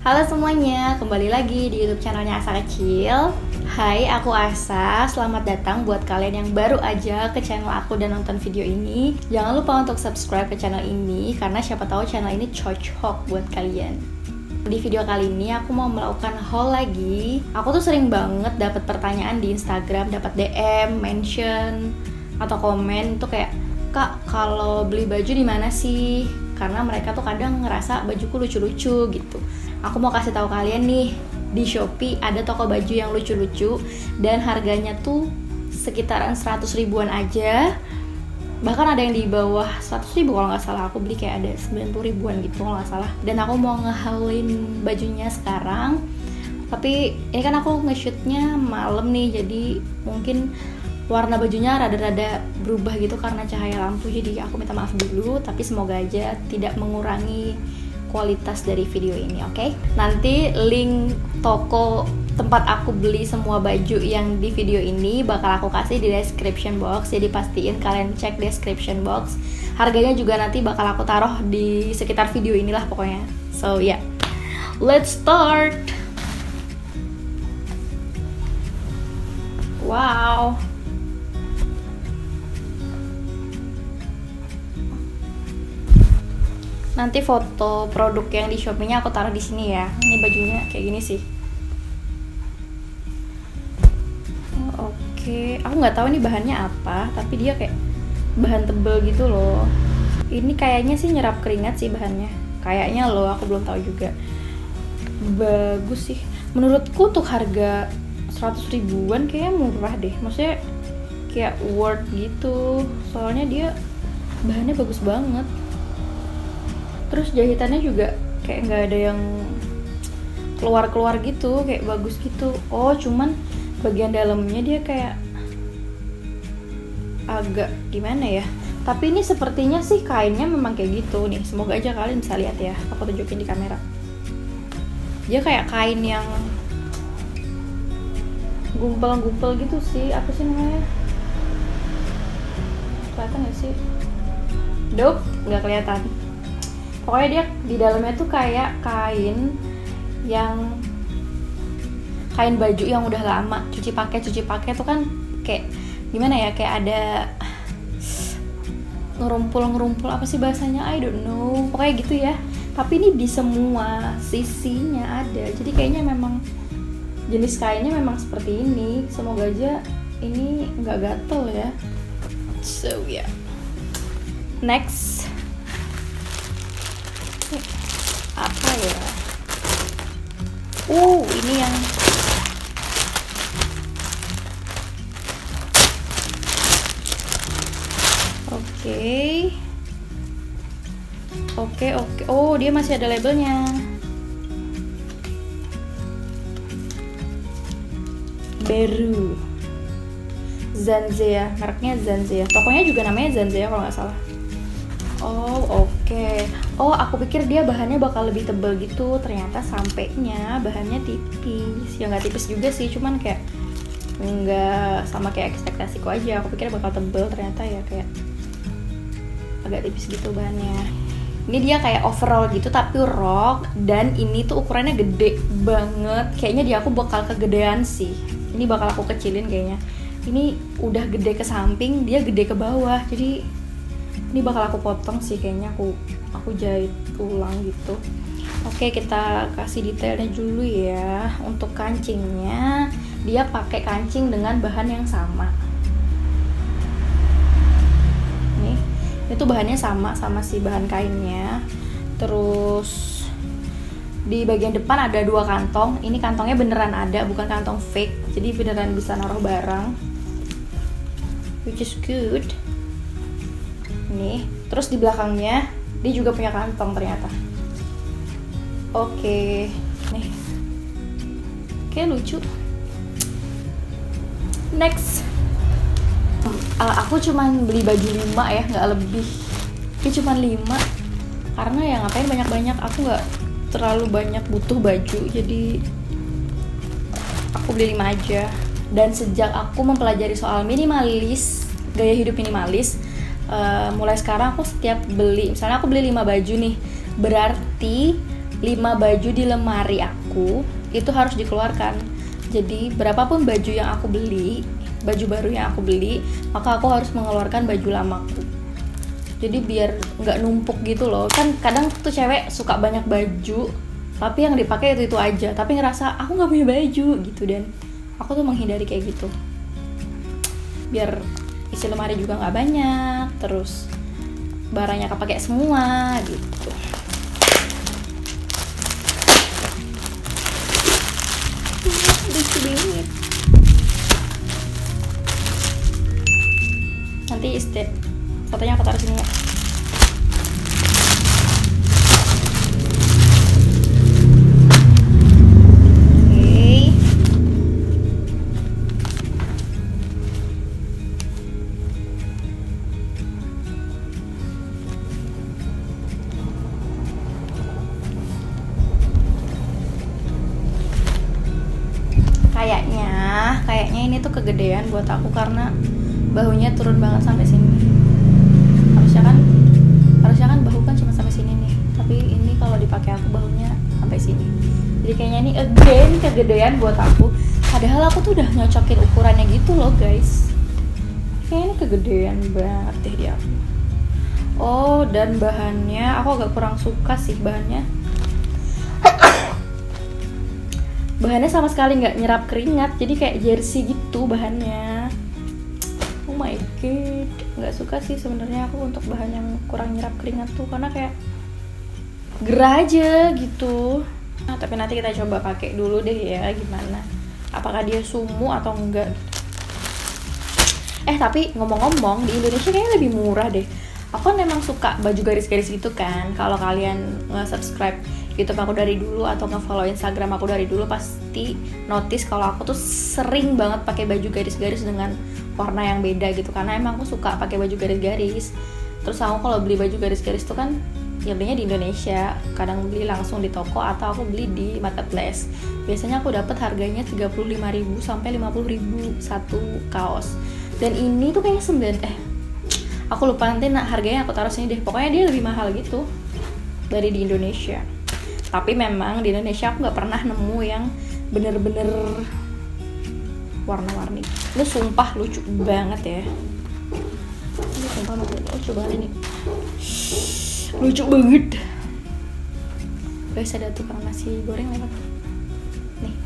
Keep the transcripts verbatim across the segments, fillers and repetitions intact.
Halo semuanya, kembali lagi di YouTube channelnya Asa Kecil. Hai, aku Asa. Selamat datang buat kalian yang baru aja ke channel aku dan nonton video ini. Jangan lupa untuk subscribe ke channel ini karena siapa tahu channel ini cocok buat kalian. Di video kali ini aku mau melakukan haul lagi. Aku tuh sering banget dapat pertanyaan di Instagram, dapat D M, mention atau komen tuh kayak, "Kak, kalau beli baju di mana sih?" Karena mereka tuh kadang ngerasa bajuku lucu-lucu gitu. Aku mau kasih tahu kalian nih, di Shopee ada toko baju yang lucu-lucu dan harganya tuh sekitaran seratus ribuan aja. Bahkan ada yang di bawah seratus ribu kalau nggak salah. Aku beli kayak ada sembilan puluh ribuan gitu kalau nggak salah. Dan aku mau ngehaulin bajunya sekarang. Tapi ini kan aku nge-shootnya malam nih, jadi mungkin warna bajunya rada-rada berubah gitu karena cahaya lampu. Jadi aku minta maaf dulu, tapi semoga aja tidak mengurangi kualitas dari video ini, oke? Okay? Nanti link toko tempat aku beli semua baju yang di video ini bakal aku kasih di description box. Jadi pastiin kalian cek description box. Harganya juga nanti bakal aku taruh di sekitar video inilah pokoknya. So yeah, let's start. Wow. Nanti foto produk yang di Shopee-nya aku taruh di sini ya. Ini bajunya kayak gini sih. Oh, oke, okay. Aku nggak tahu ini bahannya apa, tapi dia kayak bahan tebel gitu loh. Ini kayaknya sih nyerap keringat sih bahannya. Kayaknya loh, aku belum tahu juga. Bagus sih. Menurutku tuh harga seratus ribuan kayaknya murah deh. Maksudnya kayak worth gitu. Soalnya dia bahannya bagus banget. Terus jahitannya juga kayak nggak ada yang keluar-keluar gitu, kayak bagus gitu. Oh, cuman bagian dalamnya dia kayak agak gimana ya. Tapi ini sepertinya sih kainnya memang kayak gitu nih. Semoga aja kalian bisa lihat ya. Aku tunjukin di kamera. Dia kayak kain yang gumpal-gumpal gitu sih. Apa sih namanya? Kelihatan nggak sih? Dup, nggak kelihatan. Pokoknya dia di dalamnya tuh kayak kain yang kain baju yang udah lama cuci pakai cuci pakai tuh kan kayak gimana ya, kayak ada ngerumpul-ngerumpul apa sih bahasanya, I don't know, pokoknya gitu ya. Tapi ini di semua sisinya ada, jadi kayaknya memang jenis kainnya memang seperti ini. Semoga aja ini nggak gatel ya. So yeah, next apa ya? Uh, ini yang oke, oke, oke. Oh, dia masih ada labelnya. Baru Zanzea, mereknya Zanzea. Tokonya juga namanya Zanzea kalau nggak salah. Oh, oke. Okay. Oh, aku pikir dia bahannya bakal lebih tebal gitu. Ternyata sampainya bahannya tipis. Ya nggak tipis juga sih, cuman kayak nggak sama kayak ekspektasiku aja. Aku pikir bakal tebal, ternyata ya kayak agak tipis gitu bahannya. Ini dia kayak overall gitu tapi rok, dan ini tuh ukurannya gede banget. Kayaknya dia aku bakal kegedean sih. Ini bakal aku kecilin kayaknya. Ini udah gede ke samping, dia gede ke bawah. Jadi ini bakal aku potong sih kayaknya, aku aku jahit ulang gitu. Oke, kita kasih detailnya dulu ya. Untuk kancingnya, dia pakai kancing dengan bahan yang sama. Nih, itu bahannya sama sama si bahan kainnya. Terus di bagian depan ada dua kantong. Ini kantongnya beneran ada, bukan kantong fake. Jadi beneran bisa naruh barang, which is good. Nih, terus di belakangnya dia juga punya kantong ternyata. Oke, nih, oke, lucu. Next, uh, aku cuman beli baju lima ya, nggak lebih. Ini cuman lima karena ya ngapain banyak-banyak. Aku nggak terlalu banyak butuh baju, jadi aku beli lima aja. Dan sejak aku mempelajari soal minimalis, gaya hidup minimalis, Uh, mulai sekarang aku setiap beli, misalnya aku beli lima baju nih, berarti lima baju di lemari aku itu harus dikeluarkan. Jadi berapapun baju yang aku beli, baju baru yang aku beli, maka aku harus mengeluarkan baju lamaku. Jadi biar nggak numpuk gitu loh. Kan kadang tuh cewek suka banyak baju, tapi yang dipakai itu itu aja. Tapi ngerasa aku nggak punya baju gitu, dan aku tuh menghindari kayak gitu. Biar isi lemari juga nggak banyak, terus barangnya kepake semua gitu. Lucu banget. Nanti istirahat. Fotonya aku taruh sini ya. Kayaknya, kayaknya ini tuh kegedean buat aku karena bahunya turun banget sampai sini. Harusnya kan, harusnya kan bahu kan cuma sampai sini nih. Tapi ini kalau dipakai aku bahunya sampai sini. Jadi kayaknya ini again kegedean buat aku. Padahal aku tuh udah nyocokin ukurannya gitu loh guys. Kayaknya ini kegedean banget deh dia. Oh, dan bahannya aku agak kurang suka sih bahannya. Bahannya sama sekali nggak nyerap keringat, jadi kayak jersey gitu bahannya. Oh my god, nggak suka sih sebenarnya aku untuk bahan yang kurang nyerap keringat tuh, karena kayak gerah aja gitu. Nah, tapi nanti kita coba pakai dulu deh ya, gimana? Apakah dia sumu atau enggak? Eh tapi ngomong-ngomong, di Indonesia kayaknya lebih murah deh. Aku kan memang suka baju garis-garis gitu kan. Kalau kalian nge-subscribe YouTube aku dari dulu atau nge-follow Instagram aku dari dulu, pasti notice kalau aku tuh sering banget pakai baju garis-garis dengan warna yang beda gitu, karena emang aku suka pakai baju garis-garis. Terus aku kalau beli baju garis-garis tuh kan ya belinya di Indonesia, kadang beli langsung di toko atau aku beli di marketplace. Biasanya aku dapat harganya tiga puluh lima ribu sampai lima puluh ribu satu kaos. Dan ini tuh kayaknya sembilan eh aku lupa nanti nah, harganya aku taruh sini deh. Pokoknya dia lebih mahal gitu dari di Indonesia. Tapi memang di Indonesia aku nggak pernah nemu yang bener-bener warna-warni. Ini sumpah lucu banget ya. Ini sumpah lucu banget ini. Lucu banget. Guys, ada tukang nasi goreng lewat. Nih.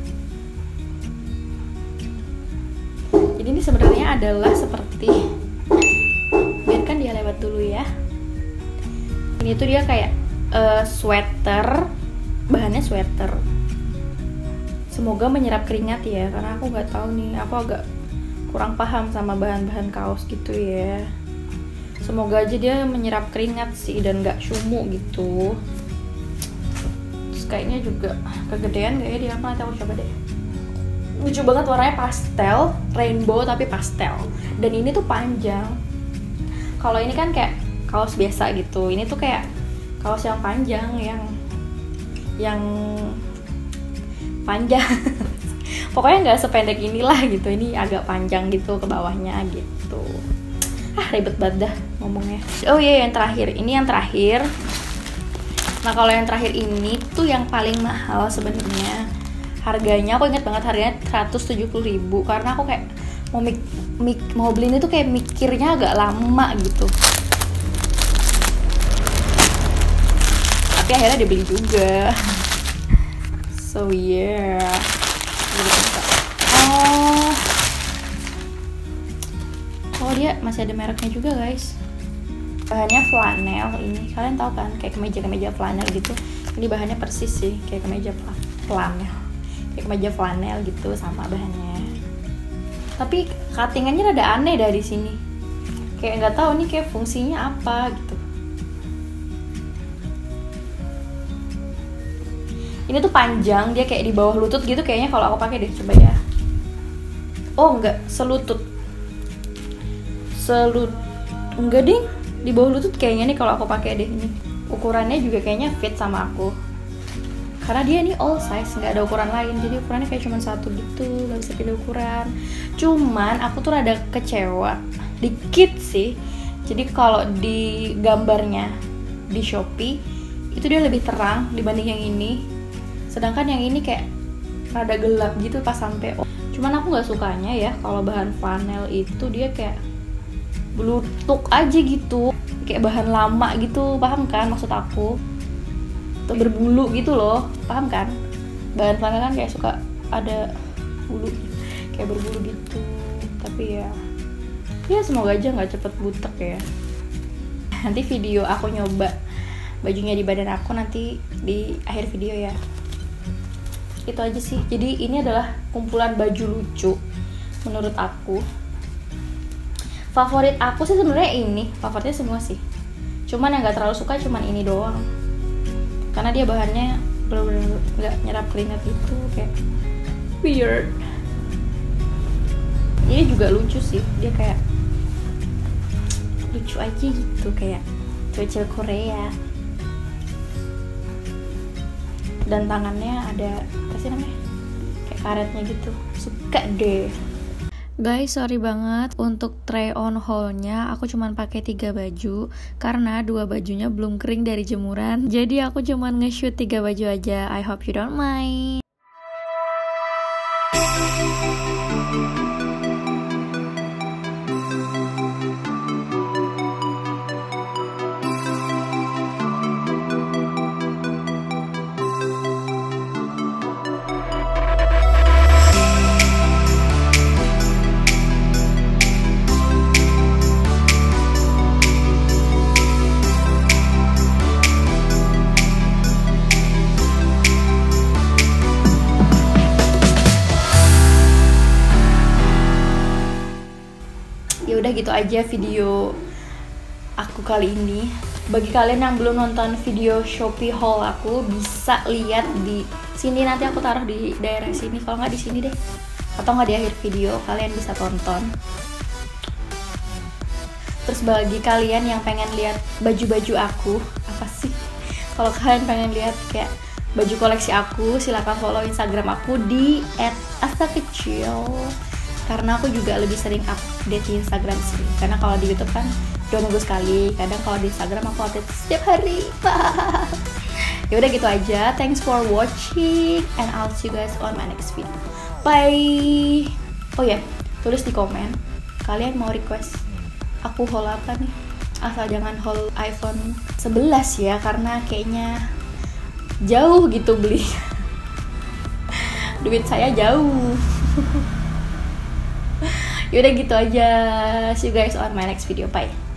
Jadi ini sebenarnya adalah seperti, biarkan dia lewat dulu ya. Ini tuh dia kayak uh, sweater, bahannya sweater. Semoga menyerap keringat ya, karena aku nggak tahu nih, aku agak kurang paham sama bahan-bahan kaos gitu ya. Semoga aja dia menyerap keringat sih dan nggak sumu gitu. Terus kayaknya juga kegedean gak ya dia, nanti aku coba deh. Lucu banget, warnanya pastel, rainbow tapi pastel. Dan ini tuh panjang. Kalau ini kan kayak kaos biasa gitu, ini tuh kayak kaos yang panjang, yang yang panjang. Pokoknya nggak sependek inilah gitu, ini agak panjang gitu ke bawahnya gitu. Ah, ribet banget dah ngomongnya. Oh iya, yang terakhir, ini yang terakhir. Nah kalau yang terakhir ini tuh yang paling mahal sebenarnya. Harganya aku ingat banget, harganya seratus tujuh puluh ribu, karena aku kayak mau mik, mik, mau beli ini tuh kayak mikirnya agak lama gitu. Tapi akhirnya dibeli juga. So yeah. Oh, oh dia masih ada mereknya juga guys. Bahannya flanel ini, kalian tahu kan, kayak kemeja-kemeja flanel gitu. Ini bahannya persis sih kayak kemeja flanel, kayak kemeja flanel gitu sama bahannya. Tapi cuttingannya rada aneh dari sini. Kayak nggak tahu nih kayak fungsinya apa gitu. Ini tuh panjang, dia kayak di bawah lutut gitu kayaknya kalau aku pakai deh, coba ya. Oh enggak, selutut. Selut enggak ding, di bawah lutut kayaknya nih kalau aku pakai deh ini. Ukurannya juga kayaknya fit sama aku. Karena dia ini all size, nggak ada ukuran lain. Jadi ukurannya kayak cuma satu gitu, nggak bisa pilih ukuran. Cuman aku tuh rada kecewa dikit sih. Jadi kalau di gambarnya di Shopee itu dia lebih terang dibanding yang ini, sedangkan yang ini kayak rada gelap gitu pas sampai. Cuman aku nggak sukanya ya kalau bahan flanel itu dia kayak blutuk aja gitu, kayak bahan lama gitu, paham kan maksud aku? Tuh berbulu gitu loh, paham kan? Bahan flanel kan kayak suka ada bulu, kayak berbulu gitu. Tapi ya, ya semoga aja nggak cepet butek ya. Nanti video aku nyoba bajunya di badan aku nanti di akhir video ya. Itu aja sih. Jadi ini adalah kumpulan baju lucu menurut aku. Favorit aku sih sebenarnya ini, favoritnya semua sih. Cuman yang nggak terlalu suka cuman ini doang. Karena dia bahannya bener-bener nggak nyerap keringat gitu, kayak weird. Ini juga lucu sih, dia kayak lucu aja gitu, kayak cewek-cewek Korea. Dan tangannya ada apa sih namanya, kayak karetnya gitu, suka deh. Guys, sorry banget untuk try on haul-nya aku cuman pakai tiga baju karena dua bajunya belum kering dari jemuran. Jadi aku cuman nge-shoot tiga baju aja. I hope you don't mind. Ya udah gitu aja video aku kali ini. Bagi kalian yang belum nonton video Shopee haul aku, bisa lihat di sini, nanti aku taruh di daerah sini, kalau nggak di sini deh, atau nggak di akhir video, kalian bisa tonton. Terus bagi kalian yang pengen lihat baju-baju aku, apa sih? Kalau kalian pengen lihat kayak baju koleksi aku, silahkan follow Instagram aku di et asakecil. Karena aku juga lebih sering update di Instagram sih. Karena kalau di YouTube kan dua minggu sekali. Kadang kalau di Instagram aku update setiap hari. Ya udah gitu aja. Thanks for watching and I'll see you guys on my next video. Bye. Oh ya, yeah, tulis di komen kalian mau request aku haul apa nih. Asal jangan haul iPhone sebelas ya, karena kayaknya jauh gitu beli. Duit saya jauh. Yaudah gitu aja. See you guys on my next video. Bye.